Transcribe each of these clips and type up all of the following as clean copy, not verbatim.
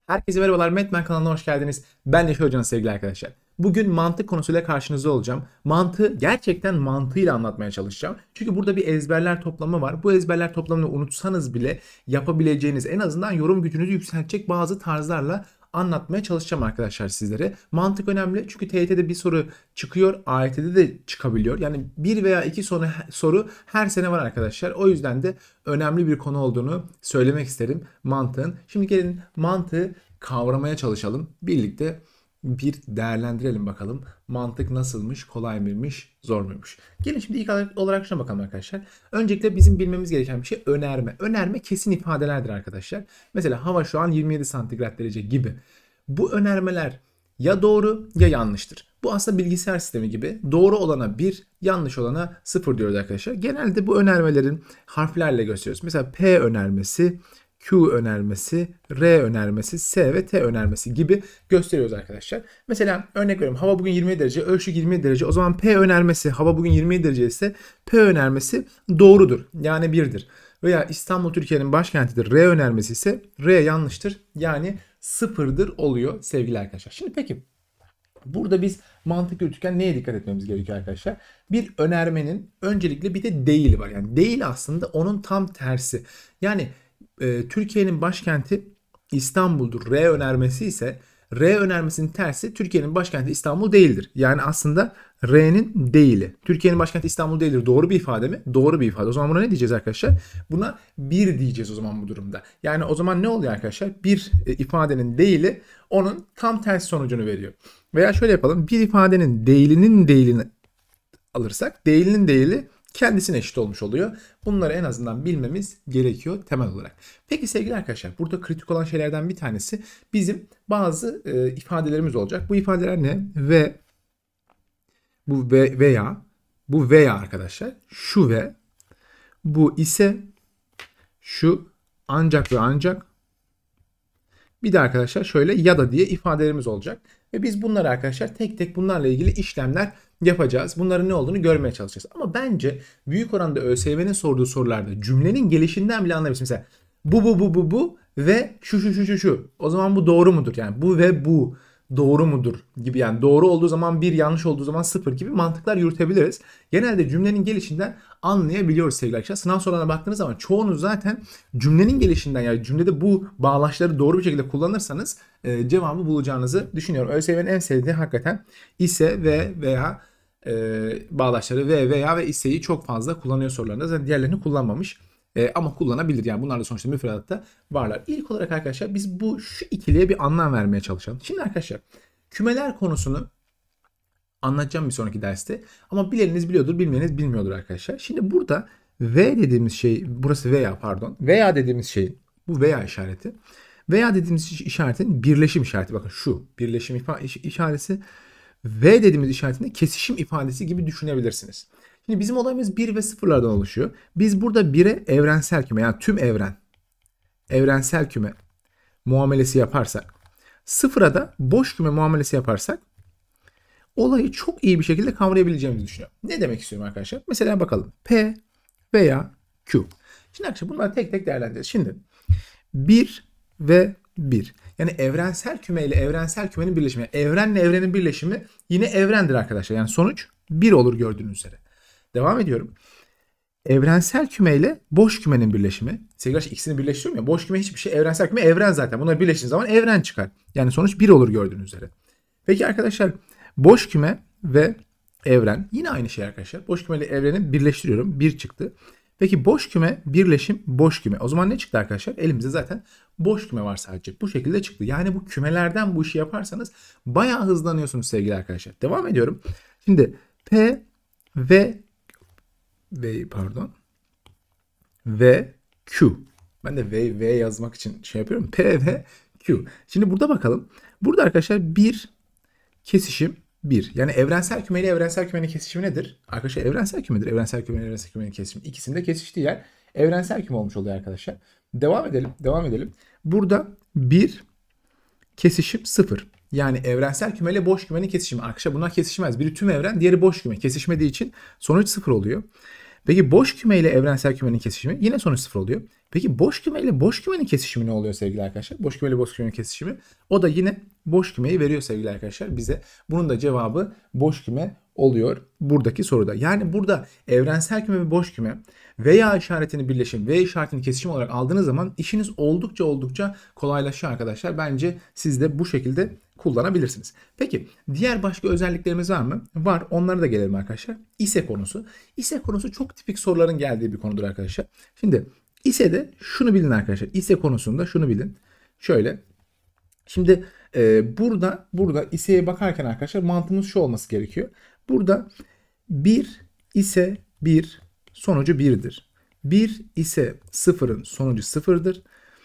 Herkese merhabalar, Metmen kanalına hoş geldiniz. Ben Neşe Hoca'nın sevgili arkadaşlar. Bugün mantık konusuyla karşınızda olacağım. Mantığı gerçekten mantığıyla anlatmaya çalışacağım. Çünkü burada bir ezberler toplamı var. Bu ezberler toplamını unutsanız bile yapabileceğiniz, en azından yorum gücünüzü yükseltecek bazı tarzlarla anlatmaya çalışacağım arkadaşlar sizlere. Mantık önemli çünkü TYT'de bir soru çıkıyor, AYT'de de çıkabiliyor. Yani bir veya iki soru her sene var arkadaşlar. O yüzden de önemli bir konu olduğunu söylemek isterim mantığın. Şimdi gelin mantığı kavramaya çalışalım. Birlikte bir değerlendirelim bakalım. Mantık nasılmış, kolay mıymış, zor muymuş? Gelin şimdi ilk olarak şuna bakalım arkadaşlar. Öncelikle bizim bilmemiz gereken bir şey önerme. Önerme kesin ifadelerdir arkadaşlar. Mesela hava şu an 27 santigrat derece gibi. Bu önermeler ya doğru ya yanlıştır. Bu aslında bilgisayar sistemi gibi. Doğru olana 1, yanlış olana 0 diyoruz arkadaşlar. Genelde bu önermelerin harflerle gösteriyoruz. Mesela P önermesi, Q önermesi, R önermesi, S ve T önermesi gibi gösteriyoruz arkadaşlar. Mesela örnek veriyorum, hava bugün 27 derece, ölçü 27 derece. O zaman P önermesi, hava bugün 27 derece ise P önermesi doğrudur. Yani 1'dir. Veya İstanbul Türkiye'nin başkentidir. R önermesi ise R yanlıştır. Yani 0'dır oluyor sevgili arkadaşlar. Şimdi peki burada biz mantık yürütürken neye dikkat etmemiz gerekiyor arkadaşlar? Bir önermenin öncelikle bir de değil var. Yani değil aslında onun tam tersi. Yani Türkiye'nin başkenti İstanbul'dur. R önermesi ise R önermesinin tersi Türkiye'nin başkenti İstanbul değildir. Yani aslında R'nin değili. Türkiye'nin başkenti İstanbul değildir. Doğru bir ifade mi? Doğru bir ifade. O zaman buna ne diyeceğiz arkadaşlar? Buna 1 diyeceğiz o zaman bu durumda. Yani o zaman ne oluyor arkadaşlar? Bir ifadenin değili onun tam tersi sonucunu veriyor. Veya şöyle yapalım. Bir ifadenin değilini alırsak değilinin değili kendisine eşit olmuş oluyor. Bunları en azından bilmemiz gerekiyor temel olarak. Peki sevgili arkadaşlar, burada kritik olan şeylerden bir tanesi bizim bazı ifadelerimiz olacak. Bu ifadeler ne? Ve, bu ve, veya, bu veya arkadaşlar, şu ve, bu ise, şu, ancak ve ancak, bir de arkadaşlar şöyle ya da diye ifadelerimiz olacak. Ve biz bunları arkadaşlar tek tek bunlarla ilgili işlemler yapacağız. Bunların ne olduğunu görmeye çalışacağız. Ama bence büyük oranda ÖSYM'nin sorduğu sorularda cümlenin gelişinden bile anlayabiliriz. Mesela bu ve şu. O zaman bu doğru mudur? Yani bu ve bu doğru mudur gibi, yani doğru olduğu zaman 1, yanlış olduğu zaman 0 gibi mantıklar yürütebiliriz. Genelde cümlenin gelişinden anlayabiliyoruz sevgili arkadaşlar. Sınav sorularına baktığınız zaman çoğunuz zaten cümlenin gelişinden, yani cümlede bu bağlaçları doğru bir şekilde kullanırsanız cevabı bulacağınızı düşünüyorum. ÖSYM'nin en sevdiği hakikaten ise ve veya bağlaçları ve veya ve ise'yi çok fazla kullanıyor sorularında. Zaten diğerlerini kullanmamış. Ama kullanabilir. Yani bunlar da sonuçta müfredatta varlar. İlk olarak arkadaşlar biz şu ikiliye bir anlam vermeye çalışalım. Şimdi arkadaşlar kümeler konusunu anlatacağım bir sonraki derste. Ama bileniniz biliyordur, bilmeyeniniz bilmiyordur arkadaşlar. Şimdi burada V dediğimiz şey, burası veya pardon. Veya dediğimiz şey, bu veya işareti. Veya dediğimiz işaretin birleşim işareti. Bakın şu birleşim işareti. V dediğimiz işaretinde kesişim ifadesi gibi düşünebilirsiniz. Şimdi bizim olayımız 1 ve 0'lardan oluşuyor. Biz burada 1'e evrensel küme, yani tüm evren, evrensel küme muamelesi yaparsak, 0'a da boş küme muamelesi yaparsak olayı çok iyi bir şekilde kavrayabileceğimizi düşünüyorum. Ne demek istiyorum arkadaşlar? Mesela bakalım. P veya Q. Şimdi arkadaşlar bunları tek tek değerlendireceğiz. Şimdi 1 ve 1. Yani evrensel küme ile evrensel kümenin birleşimi. Evrenle evrenin birleşimi yine evrendir arkadaşlar. Yani sonuç 1 olur gördüğünüz üzere. Devam ediyorum. Evrensel küme ile boş kümenin birleşimi. Sevgili arkadaşlar, ikisini birleştiriyorum ya. Boş küme hiçbir şey. Evrensel küme evren zaten. Bunları birleştirdiğiniz zaman evren çıkar. Yani sonuç 1 olur gördüğünüz üzere. Peki arkadaşlar, boş küme ve evren yine aynı şey arkadaşlar. Boş küme ile evreni birleştiriyorum. 1 çıktı. Peki boş küme birleşim boş küme. O zaman ne çıktı arkadaşlar? Elimizde zaten boş küme var sadece. Bu şekilde çıktı. Yani bu kümelerden bu işi yaparsanız bayağı hızlanıyorsunuz sevgili arkadaşlar. Devam ediyorum. Şimdi P ve ve Q. Ben de V yazmak için şey yapıyorum. P ve Q. Şimdi burada bakalım. Burada arkadaşlar bir kesişim 1. Yani evrensel küme ile evrensel kümenin kesişimi nedir? Arkadaşlar evrensel kümedir. Evrensel küme ile evrensel kümenin kesişimi. İkisinin de kesiştiği yer evrensel küme olmuş oluyor arkadaşlar. Devam edelim. Burada bir kesişim 0. Yani evrensel küme ile boş kümenin kesişimi. Arkadaşlar bunlar kesişmez. Biri tüm evren, diğeri boş küme. Kesişmediği için sonuç 0 oluyor. Peki boş küme ile evrensel kümenin kesişimi yine sonuç 0 oluyor. Peki boş küme ile boş kümenin kesişimi ne oluyor sevgili arkadaşlar? Boş küme ile boş kümenin kesişimi. O da yine boş kümeyi veriyor sevgili arkadaşlar bize. Bunun da cevabı boş küme oluyor buradaki soruda. Yani burada evrensel küme ve boş küme veya işaretini birleşim ve işaretini kesişim olarak aldığınız zaman işiniz oldukça kolaylaşıyor arkadaşlar. Bence siz de bu şekilde kullanabilirsiniz. Peki diğer başka özelliklerimiz var mı? Var. Onlara da gelelim arkadaşlar. İse konusu. İse konusu çok tipik soruların geldiği bir konudur arkadaşlar. Şimdi İse de şunu bilin arkadaşlar. İse konusunda şunu bilin. Şöyle. Şimdi burada İse'ye bakarken arkadaşlar mantığımız şu olması gerekiyor. Burada 1 ise 1 sonucu 1'dir. 1 ise 0'ın sonucu 0'dır.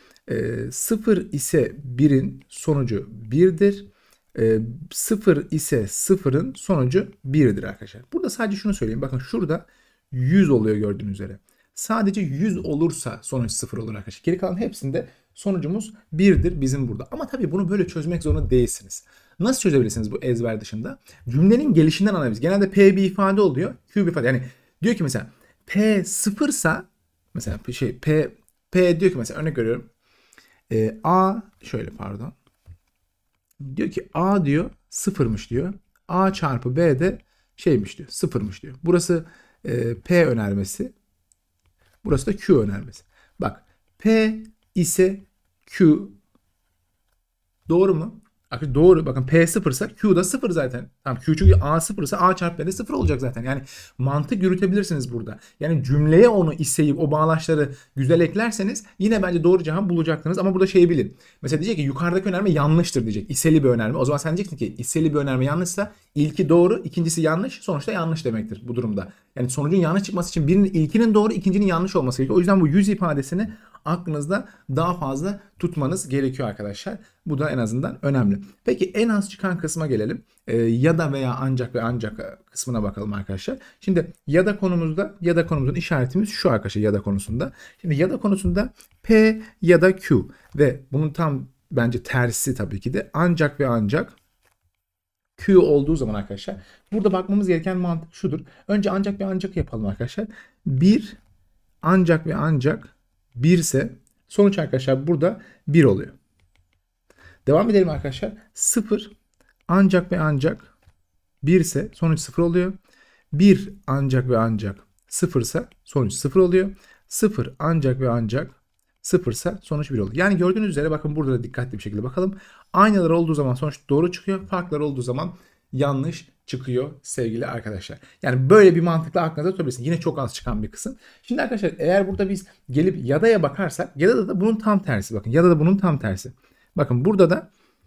0 ise 1'in sonucu 1'dir. 0 ise 0'ın sonucu 1'dir arkadaşlar. Burada sadece şunu söyleyeyim. Bakın şurada 100 oluyor gördüğünüz üzere. Sadece 100 olursa sonuç 0 olur arkadaşlar. Geri kalan hepsinde sonucumuz 1'dir bizim burada. Ama tabii bunu böyle çözmek zorunda değilsiniz. Nasıl çözebilirsiniz bu ezber dışında? Cümlenin gelişinden analiz. Genelde P bir ifade oluyor. Q bir ifade. Yani diyor ki mesela P sıfırsa mesela P diyor ki mesela örnek veriyorum. A şöyle pardon. Diyor ki A diyor sıfırmış diyor. A çarpı B de şeymiş diyor. Sıfırmış diyor. Burası P önermesi. Burası da Q önermesi. Bak P ise Q doğru mu? Doğru. Bakın P sıfırsa Q da sıfır zaten. Tamam Q çünkü A sıfırsa A çarpı B de sıfır olacak zaten. Yani mantık yürütebilirsiniz burada. Yani cümleye onu iseyi o bağlaçları güzel eklerseniz yine bence doğru cevabı bulacaksınız. Ama burada şeyi bilin. Mesela diyecek ki yukarıdaki önerme yanlıştır diyecek. İseli bir önerme. O zaman sen diyeceksin ki iseli bir önerme yanlışsa ilki doğru, ikincisi yanlış. Sonuçta yanlış demektir bu durumda. Yani sonucun yanlış çıkması için ilkinin doğru, ikincinin yanlış olması gerekiyor. O yüzden bu 100 ifadesini aklınızda daha fazla tutmanız gerekiyor arkadaşlar. Bu da en azından önemli. Peki en az çıkan kısma gelelim. Ya da veya ancak ve ancak kısmına bakalım arkadaşlar. Şimdi ya da konumuzun işaretimiz şu arkadaşlar ya da konusunda. Şimdi ya da konusunda P ya da Q ve bunun tam bence tersi tabii ki de ancak ve ancak Q olduğu zaman arkadaşlar burada bakmamız gereken mantık şudur. Önce ancak ve ancak yapalım arkadaşlar. Bir ancak ve ancak 1 ise sonuç arkadaşlar burada 1 oluyor. Devam edelim arkadaşlar. 0 ancak ve ancak 1 ise sonuç 0 oluyor. 1 ancak ve ancak 0 ise sonuç 0 oluyor. 0 ancak ve ancak 0 ise sonuç 1 oluyor. Yani gördüğünüz üzere bakın burada da dikkatli bir şekilde bakalım. Aynalar olduğu zaman sonuç doğru çıkıyor. Farklar olduğu zaman yanlış çıkıyor sevgili arkadaşlar. Yani böyle bir mantıkla aklınıza tutabilirsiniz. Yine çok az çıkan bir kısım. Şimdi arkadaşlar eğer burada biz gelip yadaya bakarsak yada da bunun tam tersi. Bakın yada da bunun tam tersi. Bakın burada da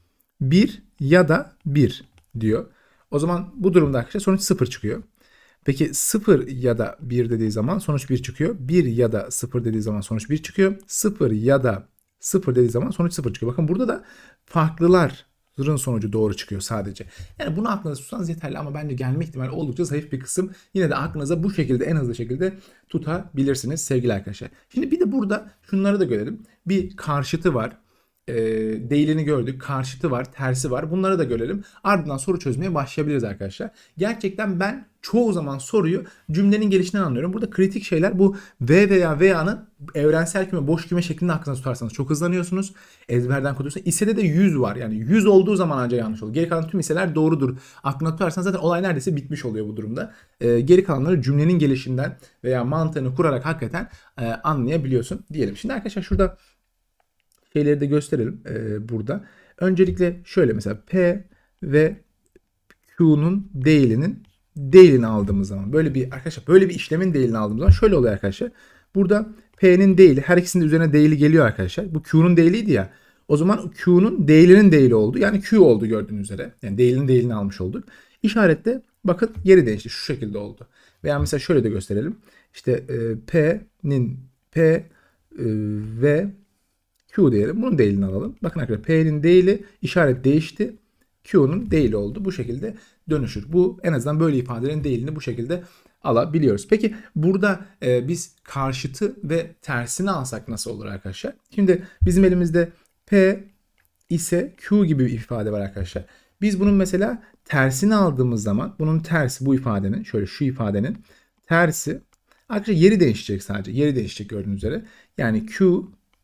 1 ya da 1 diyor. O zaman bu durumda arkadaşlar sonuç 0 çıkıyor. Peki 0 ya da 1 dediği zaman sonuç 1 çıkıyor. 1 ya da 0 dediği zaman sonuç 1 çıkıyor. 0 ya da 0 dediği zaman sonuç 0 çıkıyor. Bakın burada da farklıların sonucu doğru çıkıyor sadece. Yani bunu aklınıza tutsanız yeterli ama bence gelme ihtimali oldukça zayıf bir kısım. Yine de aklınıza bu şekilde en hızlı şekilde tutabilirsiniz sevgili arkadaşlar. Şimdi bir de burada şunları da görelim. Bir karşıtı var. Değilini gördük. Karşıtı var. Tersi var. Bunları da görelim. Ardından soru çözmeye başlayabiliriz arkadaşlar. Gerçekten ben çoğu zaman soruyu cümlenin gelişinden anlıyorum. Burada kritik şeyler bu V veya VA'nın evrensel küme, boş küme şeklinde aklınıza tutarsanız çok hızlanıyorsunuz. Ezberden kuruyorsunuz. İsede de 100 var. Yani 100 olduğu zaman ancak yanlış olur. Geri kalan tüm iseler doğrudur. Aklına tutarsanız zaten olay neredeyse bitmiş oluyor bu durumda. Geri kalanları cümlenin gelişinden veya mantığını kurarak hakikaten anlayabiliyorsun diyelim. Şimdi arkadaşlar şurada şeyleri de gösterelim burada. Öncelikle şöyle mesela P ve Q'nun değilini aldığımız zaman böyle bir arkadaşlar böyle bir işlemin değilini aldığımız zaman şöyle oluyor arkadaşlar. Burada P'nin değili her ikisinin üzerine değili geliyor arkadaşlar. Bu Q'nun değiliydi ya. O zaman Q'nun değilinin değili oldu. Yani Q oldu gördüğünüz üzere. Yani değilinin değilini almış olduk. İşarette bakın yeri değişti. Şu şekilde oldu. Veya mesela şöyle de gösterelim. İşte P'nin ve Q diyelim. Bunun değilini alalım. Bakın arkadaşlar P'nin değili işaret değişti. Q'nun değili oldu. Bu şekilde dönüşür. Bu en azından böyle ifadelerin değilini bu şekilde alabiliyoruz. Peki burada biz karşıtı ve tersini alsak nasıl olur arkadaşlar? Şimdi bizim elimizde P ise Q gibi bir ifade var arkadaşlar. Biz bunun mesela tersini aldığımız zaman bunun tersi bu ifadenin şöyle şu ifadenin tersi Arkadaşlar yeri değişecek sadece. Yeri değişecek gördüğünüz üzere. Yani Q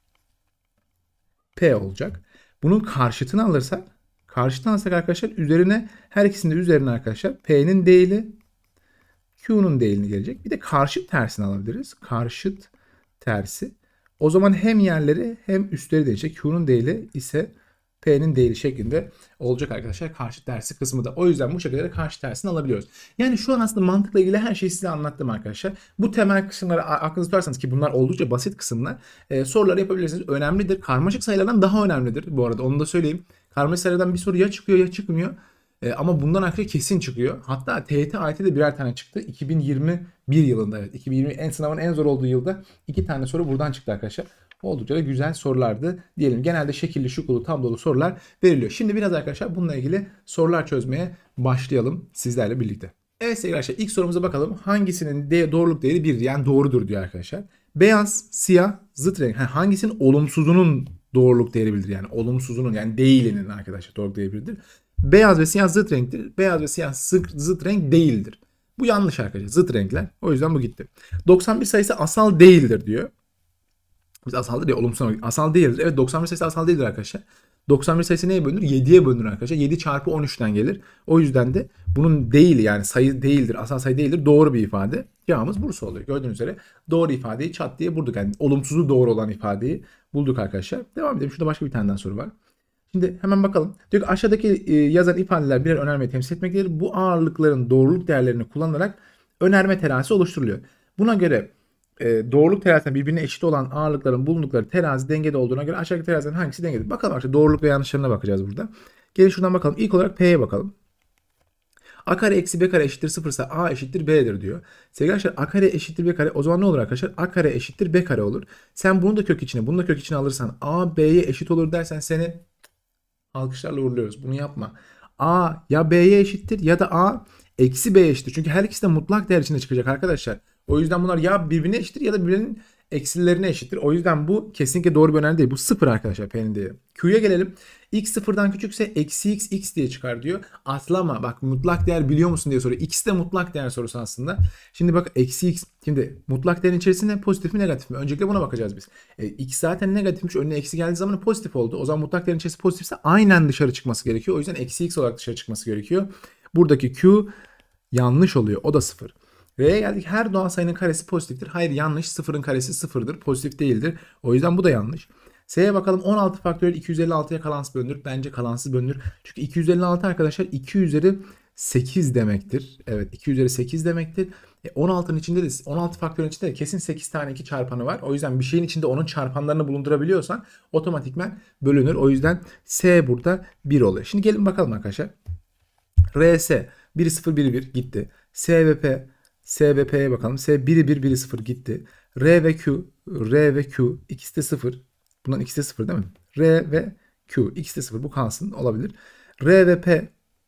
P olacak. Bunun karşıtını alırsak arkadaşlar üzerine her ikisinin de üzerine arkadaşlar P'nin değili Q'nun değilini gelecek. Bir de karşıt tersini alabiliriz. Karşıt tersi. O zaman hem yerleri hem üstleri değişecek. Q'nun değili ise P'nin değili şeklinde olacak arkadaşlar. Karşıt tersi kısmı da. O yüzden bu şekilde karşıt tersini alabiliyoruz. Yani şu an aslında mantıkla ilgili her şeyi size anlattım arkadaşlar. Bu temel kısımları aklınızda tutarsanız ki bunlar oldukça basit kısımlar. Soruları yapabilirsiniz. Önemlidir. Karmaşık sayılardan daha önemlidir bu arada. Onu da söyleyeyim. Karmaşık sayılardan bir soru ya çıkıyor ya çıkmıyor. Ama bundan arkadaşlar kesin çıkıyor. Hatta TYT, AYT'de birer tane çıktı. 2021 yılında, evet. 2020 sınavın en zor olduğu yılda 2 tane soru buradan çıktı arkadaşlar. Oldukça da güzel sorulardı diyelim. Genelde şekilli, şukulu, tablolu sorular veriliyor. Şimdi biraz arkadaşlar bununla ilgili sorular çözmeye başlayalım sizlerle birlikte. Evet sevgili arkadaşlar, ilk sorumuza bakalım. Hangisinin doğruluk değeri 1 yani doğrudur diyor arkadaşlar. Beyaz, siyah, zıt renk. Hangisinin olumsuzunun doğruluk değeri 1'dir yani. Olumsuzunun yani değilinin arkadaşlar doğruluk değeri 1'dir. Beyaz ve siyah zıt renktir. Beyaz ve siyah zıt renk değildir. Bu yanlış arkadaşlar. Zıt renkler. O yüzden bu gitti. 91 sayısı asal değildir diyor. Biz asaldır ya, olumsuz asal değildir. Evet, 91 sayısı asal değildir arkadaşlar. 91 sayısı neye bölünür? 7'ye bölünür arkadaşlar. 7 çarpı 13'ten gelir. O yüzden de bunun değil yani sayı değildir, asal sayı değildir. Doğru bir ifade. Cevabımız Bursa oluyor. Gördüğünüz üzere doğru ifadeyi çat diye bulduk. Yani olumsuzu doğru olan ifadeyi bulduk arkadaşlar. Devam edelim. Şurada başka bir tane daha soru var. Şimdi hemen bakalım. Diyor ki aşağıdaki yazan ifadeler birer önermeyi temsil etmektedir. Bu ağırlıkların doğruluk değerlerini kullanarak önerme terazisi oluşturuluyor. Buna göre doğruluk terazisinde birbirine eşit olan ağırlıkların bulundukları terazi dengede olduğuna göre aşağıdaki teraziden hangisi dengededir? Bakalım arkadaşlar, doğruluk ve yanlışlarına bakacağız burada. Gelin şuradan bakalım. İlk olarak P'ye bakalım. A kare eksi B kare eşittir 0 ise A eşittir B'dir diyor. Sevgili arkadaşlar, A kare eşittir B kare, o zaman ne olur arkadaşlar? A kare eşittir B kare olur. Sen bunu da kök içine, bunu da kök içine alırsan A B'ye eşit olur dersen seni alkışlarla uğurluyoruz. Bunu yapma. A ya B'ye eşittir ya da A eksi B'ye eşittir. Çünkü her ikisi de mutlak değer içinde çıkacak arkadaşlar. O yüzden bunlar ya birbirine eşittir ya da birbirinin eksilerine eşittir. O yüzden bu kesinlikle doğru bir önerme değil. Bu 0 arkadaşlar P'nin değeri. Q'ya gelelim. X sıfırdan küçükse eksi x x diye çıkar diyor. Atlama. Bak, mutlak değer biliyor musun diye soruyor. X de mutlak değer sorusu aslında. Şimdi bak, eksi x. Şimdi mutlak değerin içerisinde pozitif mi negatif mi? Öncelikle buna bakacağız biz. X zaten negatifmiş. Önüne eksi geldiği zaman pozitif oldu. O zaman mutlak değerin içerisinde pozitifse aynen dışarı çıkması gerekiyor. O yüzden eksi x olarak dışarı çıkması gerekiyor. Buradaki Q yanlış oluyor. O da 0. R'ye geldik. Her doğal sayının karesi pozitiftir. Hayır, yanlış. Sıfırın karesi sıfırdır. Pozitif değildir. O yüzden bu da yanlış. S'ye bakalım. 16 faktöriyel 256'ya kalansız bölünür. Bence kalansız bölünür. Çünkü 256 arkadaşlar 2 üzeri 8 demektir. Evet, 2 üzeri 8 demektir. 16'nın içinde de 16 faktörün içinde de kesin 8 tane 2 çarpanı var. O yüzden bir şeyin içinde onun çarpanlarını bulundurabiliyorsan otomatikman bölünür. O yüzden S burada 1 oluyor. Şimdi gelin bakalım arkadaşlar. RS 1'i 0 1'i 1 gitti. S ve P, S ve P'ye bakalım. S 1'i 1 1'i 0 gitti. R ve Q ikisi de 0. Bunların ikisi de 0 değil mi? R ve Q ikisi de 0. Bu kalsın, olabilir. R ve P.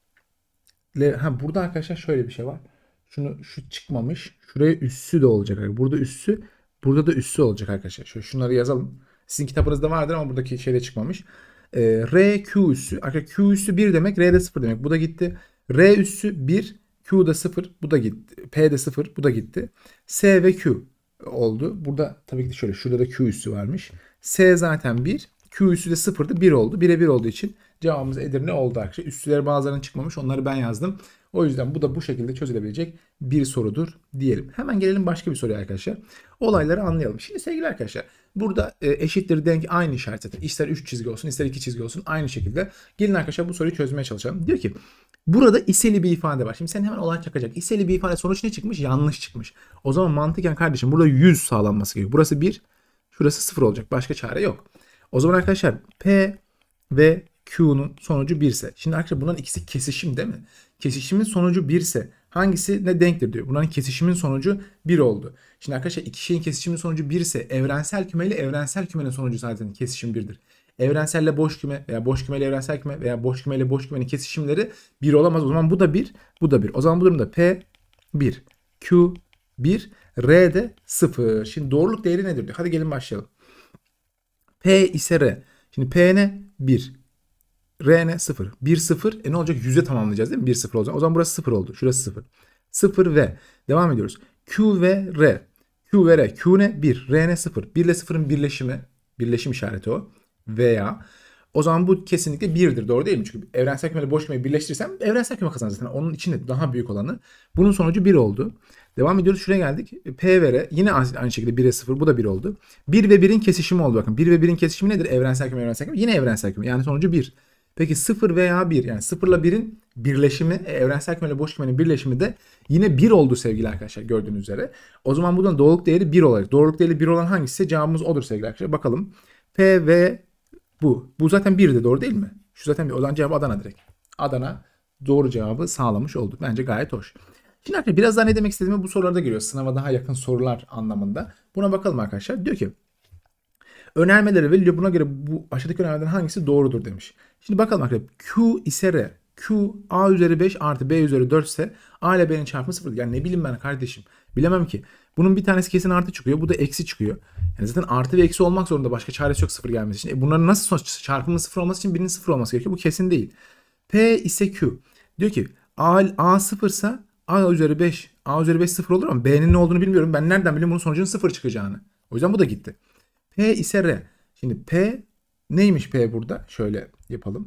Burada arkadaşlar şöyle bir şey var. Şu çıkmamış. Şuraya üssü de olacak. Burada üssü, burada da üssü olacak arkadaşlar. Şunları yazalım. Sizin kitabınızda vardır ama buradaki şeyde çıkmamış. R Q üssü. Arkadaşlar Q üssü 1 demek, R de 0 demek. Bu da gitti. R üssü 1, Q da 0, bu da gitti. P de 0, bu da gitti. S ve Q oldu. Burada tabii ki de şöyle, şurada da Q üssü varmış. S zaten 1, Q üssü de 0'dı, 1 oldu. 1'e 1 olduğu için cevabımız Edirne oldu arkadaşlar. Üssüleri bazılarının çıkmamış, onları ben yazdım. O yüzden bu da bu şekilde çözülebilecek bir sorudur diyelim. Hemen gelelim başka bir soruya arkadaşlar. Olayları anlayalım. Şimdi sevgili arkadaşlar, burada eşittir denk aynı işaret zaten. İster 3 çizgi olsun, ister 2 çizgi olsun, aynı şekilde. Gelin arkadaşlar bu soruyu çözmeye çalışalım. Diyor ki burada iseli bir ifade var. Şimdi sen hemen olay çakacak. İseli bir ifade, sonuç ne çıkmış? Yanlış çıkmış. O zaman mantıken kardeşim burada 100 sağlanması gerekiyor. Burası 1, şurası 0 olacak. Başka çare yok. O zaman arkadaşlar P ve Q'nun sonucu 1 ise. Şimdi arkadaşlar bunların ikisi kesişim değil mi? Kesişimin sonucu 1 ise hangisi ne denktir diyor. Bunların kesişimin sonucu 1 oldu. Şimdi arkadaşlar iki şeyin kesişimin sonucu 1 ise evrensel küme ile evrensel kümenin sonucu zaten kesişim 1'dir. Evrenselle boş küme veya boş küme ile evrensel küme veya boş küme ile boş kümenin kesişimleri 1 olamaz. O zaman bu da 1, bu da 1. O zaman bu durumda P 1, Q 1, R de 0. Şimdi doğruluk değeri nedir diyor. Hadi gelin başlayalım. P ise R. Şimdi P ne? 1. R ne? 0. 1 0. Ne olacak? 100'e tamamlayacağız değil mi? 1 0 olacak. O zaman burası 0 oldu. Şurası 0. 0 ve devam ediyoruz. Q ve R. Q ve R. Q ne? 1. R ne? 0. 1 ile 0'ın birleşimi. Birleşim işareti o. Veya o zaman bu kesinlikle 1'dir. Doğru değil mi? Çünkü evrensel kümeyle boş kümeyi birleştirirsem evrensel küme kazanır zaten. Onun içinde daha büyük olanı. Bunun sonucu 1 oldu. Devam ediyoruz. Şuraya geldik. P ve R. Yine aynı şekilde 1'e 0. Bu da 1 oldu. 1 ve 1'in kesişimi oldu. Bakın 1 ve 1'in kesişimi nedir? Evrensel küme, evrensel küme. Yine evrensel küme. Yani sonucu 1. Peki 0 veya 1. Yani 0 ile 1'in birleşimi, evrensel küme ile boş kümenin birleşimi de yine 1 oldu sevgili arkadaşlar, gördüğünüz üzere. O zaman buradan doğruluk değeri 1 olacak. Doğruluk değeri 1 olan hangisi? Cevabımız odur sevgili arkadaşlar. Bakalım. P ve bu. Bu zaten 1'di, doğru değil mi? Şu zaten bir. O zaman cevabı Adana direkt. Adana doğru cevabı sağlamış oldu. Bence gayet hoş. Şimdi arkadaşlar biraz daha ne demek istediğimi bu sorularda geliyor. Sınava daha yakın sorular anlamında. Buna bakalım arkadaşlar. Diyor ki önermeleri veriliyor. Buna göre bu aşağıdaki önermelerden hangisi doğrudur demiş. Şimdi bakalım arkadaşlar. Q ise R. Q A üzeri 5 artı B üzeri 4 ise A ile B'nin çarpımı 0'dır. Yani ne bileyim ben kardeşim. Bilemem ki. Bunun bir tanesi kesin artı çıkıyor. Bu da eksi çıkıyor. Yani zaten artı ve eksi olmak zorunda. Başka çaresi yok 0 gelmesi için. Bunların nasıl sonuç çarpımı 0 olması için birinin 0 olması gerekiyor. Bu kesin değil. P ise Q. Diyor ki A 0 ise A üzeri 5. A üzeri 5 0 olur ama B'nin ne olduğunu bilmiyorum. Ben nereden bileyim bunun sonucunun 0 çıkacağını. O yüzden bu da gitti. P ise R. Şimdi P neymiş P burada? Şöyle yapalım.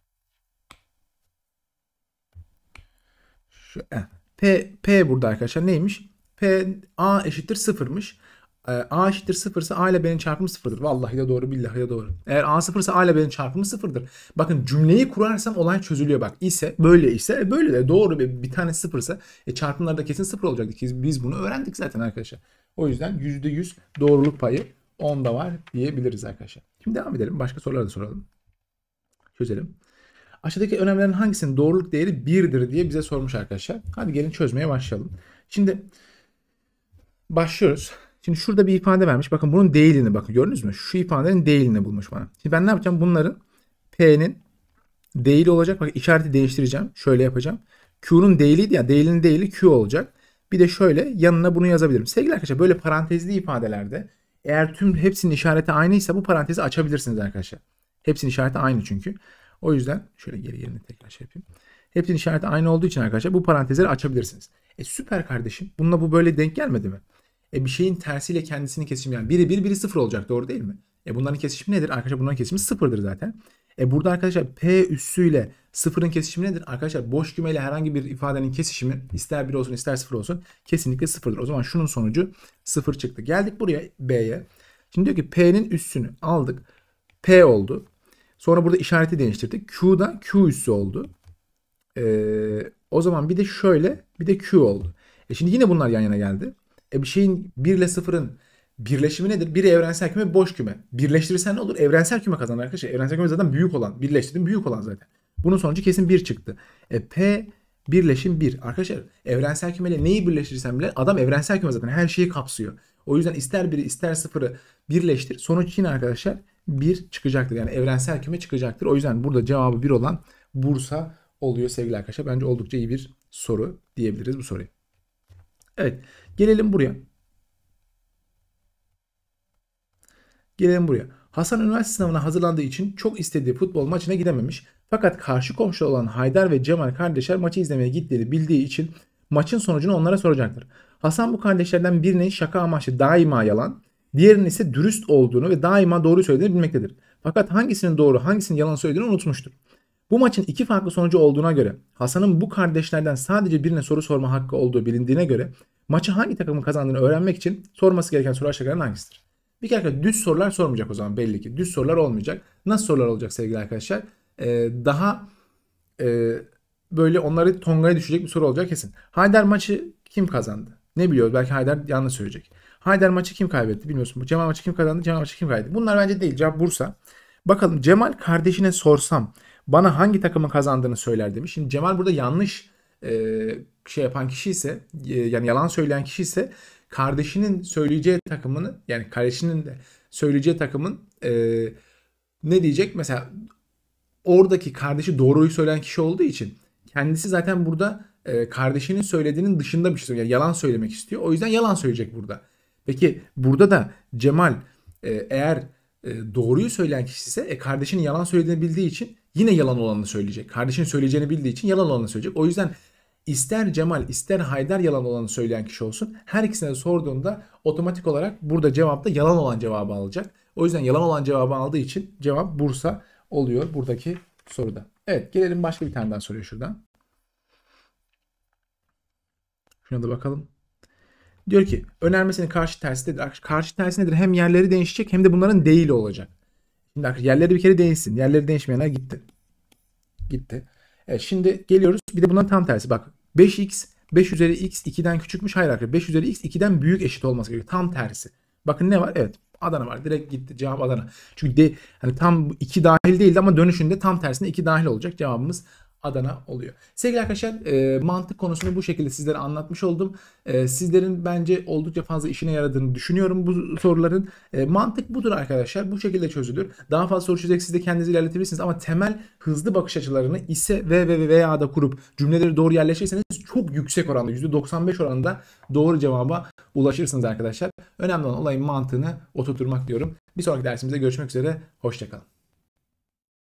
P burada arkadaşlar neymiş? P A eşittir 0'mış. A eşittir 0 ise A ile B'nin çarpımı 0'dır. Vallahi de doğru, billahi de doğru. Eğer A 0 ise A ile B'nin çarpımı 0'dır. Bakın cümleyi kurarsam olay çözülüyor bak. İse böyle ise böyle de doğru, bir tane 0 ise çarpımlar da kesin 0 olacaktı ki biz bunu öğrendik zaten arkadaşlar. O yüzden %100 doğruluk payı onda var diyebiliriz arkadaşlar. Şimdi devam edelim. Başka soruları da soralım. Çözelim. Aşağıdaki önemlilerin hangisinin doğruluk değeri 1'dir diye bize sormuş arkadaşlar. Hadi gelin çözmeye başlayalım. Şimdi başlıyoruz. Şimdi şurada bir ifade vermiş. Bakın bunun değilini bakın, gördünüz mü? Şu ifadenin değilini bulmuş bana. Şimdi ben ne yapacağım? Bunların P'nin değili olacak. Bak işareti değiştireceğim. Şöyle yapacağım. Q'nun değiliydi ya. Değilinin değili Q olacak. Bir de şöyle yanına bunu yazabilirim. Sevgili arkadaşlar böyle parantezli ifadelerde eğer hepsinin işareti aynıysa bu parantezi açabilirsiniz arkadaşlar. Hepsinin işareti aynı çünkü. O yüzden şöyle geri yerine tekrar şey yapayım. Hepsinin işareti aynı olduğu için arkadaşlar bu parantezleri açabilirsiniz. Süper kardeşim. Bununla bu böyle denk gelmedi mi? Bir şeyin tersiyle kendisini kesişimi, yani biri 1 biri 0 olacak, doğru değil mi? Bunların kesişimi nedir? Arkadaşlar bunların kesişimi 0'dır zaten. Burada arkadaşlar P üssüyle 0'ın kesişimi nedir? Arkadaşlar boş kümeyle herhangi bir ifadenin kesişimi ister 1 olsun ister 0 olsun kesinlikle 0'dır. O zaman şunun sonucu 0 çıktı. Geldik buraya B'ye. Şimdi diyor ki P'nin üssünü aldık. P oldu. Sonra burada işareti değiştirdik. Q'da Q üssü oldu. O zaman bir de şöyle bir de Q oldu. Şimdi yine bunlar yan yana geldi. Bir şeyin 1 ile 0'ın birleşimi nedir? Biri evrensel küme, boş küme. Birleştirirsen ne olur? Evrensel küme kazanır arkadaşlar. Evrensel küme zaten büyük olan. Birleştirdim büyük olan zaten. Bunun sonucu kesin 1 çıktı. P birleşim 1. Arkadaşlar evrensel kümeyle neyi birleştirirsen bile adam evrensel küme zaten her şeyi kapsıyor. O yüzden ister 1'i ister 0'ı birleştir. Sonuç yine arkadaşlar 1 çıkacaktır. Yani evrensel küme çıkacaktır. O yüzden burada cevabı 1 olan Bursa oluyor sevgili arkadaşlar. Bence oldukça iyi bir soru diyebiliriz bu soruyu. Evet. Gelelim buraya. Hasan üniversite sınavına hazırlandığı için çok istediği futbol maçına gidememiş. Fakat karşı komşu olan Haydar ve Cemal kardeşler maçı izlemeye gittiğini bildiği için maçın sonucunu onlara soracaktır. Hasan bu kardeşlerden birinin şaka amaçlı daima yalan, diğerinin ise dürüst olduğunu ve daima doğru söylediğini bilmektedir. Fakat hangisinin doğru, hangisinin yalan söylediğini unutmuştur. Bu maçın iki farklı sonucu olduğuna göre Hasan'ın bu kardeşlerden sadece birine soru sorma hakkı olduğu bilindiğine göre maçı hangi takımın kazandığını öğrenmek için sorması gereken soru aşağıdakilerden hangisidir? Bir kere düz sorular sormayacak o zaman, belli ki. Düz sorular olmayacak. Nasıl sorular olacak sevgili arkadaşlar? Daha böyle onları tongaya düşecek bir soru olacak kesin. Haydar maçı kim kazandı? Ne biliyoruz? Belki Haydar yanlış söyleyecek. Haydar maçı kim kaybetti bilmiyorsun. Cemal maçı kim kazandı? Cemal maçı kim kaybetti? Bunlar bence değil. Cevap Bursa. Bakalım Cemal kardeşine sorsam bana hangi takımın kazandığını söyler demiş. Şimdi Cemal burada yanlış şey yapan kişi ise, yani yalan söyleyen kişi ise kardeşinin söyleyeceği takımını, yani kardeşinin de söyleyeceği takımın ne diyecek? Mesela oradaki kardeşi doğruyu söyleyen kişi olduğu için kendisi zaten burada kardeşinin söylediğinin dışında bir şey söylüyor. Yani yalan söylemek istiyor. O yüzden yalan söyleyecek burada. Peki burada da Cemal eğer doğruyu söyleyen kişi ise kardeşinin yalan söylediğini bildiği için yine yalan olanını söyleyecek. Kardeşinin söyleyeceğini bildiği için yalan olanını söyleyecek. O yüzden ister Cemal ister Haydar yalan olanı söyleyen kişi olsun, her ikisine sorduğunda otomatik olarak burada cevapta yalan olan cevabı alacak. O yüzden yalan olan cevabı aldığı için cevap Bursa oluyor buradaki soruda. Evet, gelelim başka bir tane daha soruya şuradan. Şuna da bakalım. Diyor ki önermesinin karşı tersi nedir? Karşı tersi nedir? Hem yerleri değişecek hem de bunların değili olacak. Şimdi arkadaşlar yerleri bir kere değişsin. Yerleri değişmeyenler gitti. Gitti. Evet, şimdi geliyoruz. Bir de bunların tam tersi. Bak 5x 5 üzeri x 2'den küçükmüş. Hayır arkadaşlar 5 üzeri x 2'den büyük eşit olması gerekiyor. Tam tersi. Bakın ne var? Evet, Adana var. Direkt gitti. Cevap Adana. Çünkü hani tam 2 dahil değildi ama dönüşünde tam tersine 2 dahil olacak. Cevabımız Adana oluyor. Sevgili arkadaşlar, mantık konusunu bu şekilde sizlere anlatmış oldum. Sizlerin bence oldukça fazla işine yaradığını düşünüyorum bu soruların. Mantık budur arkadaşlar. Bu şekilde çözülür. Daha fazla soru çözerek siz de kendinizi ilerletebilirsiniz ama temel hızlı bakış açılarını ise ve veya da kurup cümleleri doğru yerleştirirseniz çok yüksek oranda %95 oranında doğru cevaba ulaşırsınız arkadaşlar. Önemli olan olayın mantığını oturtmak diyorum. Bir sonraki dersimizde görüşmek üzere. Hoşça kalın.